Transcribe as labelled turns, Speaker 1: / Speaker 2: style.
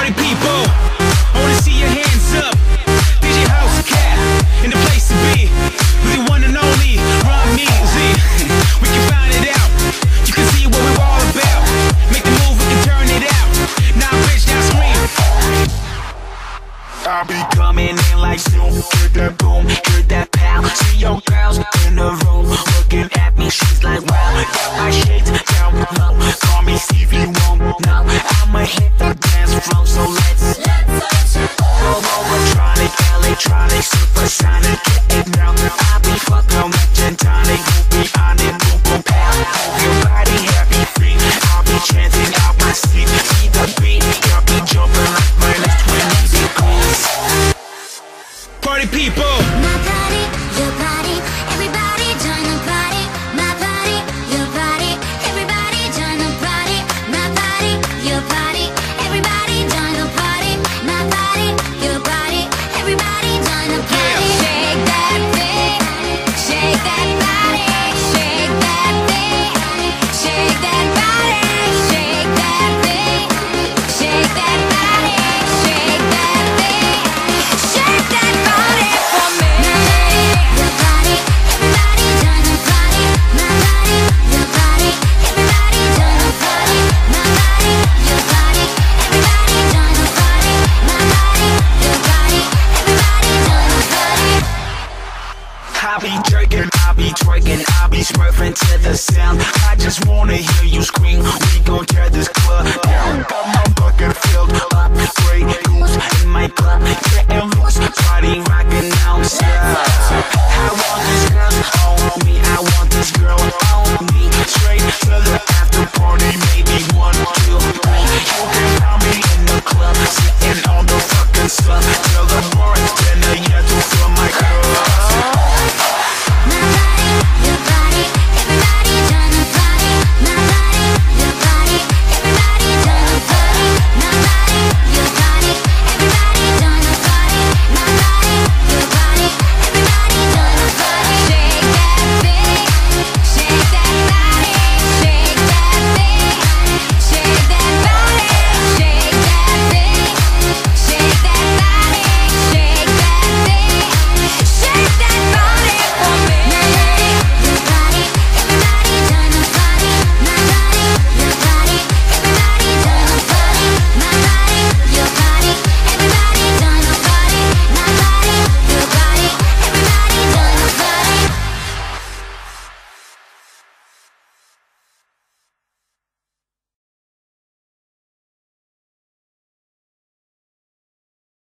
Speaker 1: Party people, I wanna see your hands up. DJ House Cat, in the place to be. With the one and only Ron Measy. We can find it out. You can see what we're all about. Make the move, we can turn it out. Now bitch, now scream.
Speaker 2: I'll be coming in like Snoop. Hear that boom, hear that pow. See your girls in the room looking at me, she's like wow. Got my shades down low, call me Stevie Wonder. Now I'ma hit the dance floor, so let's go electronic, electronic, supersonic. Get it now, I'll be fucking with gin tonic. We'll be on it, boom boom pow. Move your body, happy free. I'll be chanting out my sleep. See the beat, got me jumping like minus 20 degrees.
Speaker 1: Party people,
Speaker 3: My party, your party, everybody join the party. My party, your party, everybody join the party. My party, your party, everybody join the party. My party, your party, everybody join the party. Shake that thing, shake that body, shake that thing, shake that body, shake that thing, shake that body, shake that thing, shake that body for me. Your body, everybody join the party. My body, your body, everybody join the party. My body, your body, everybody join the party. My body, your body, everybody join the party.
Speaker 2: I'll be jerking, I'll be twerking, I'll be smurfing to the sound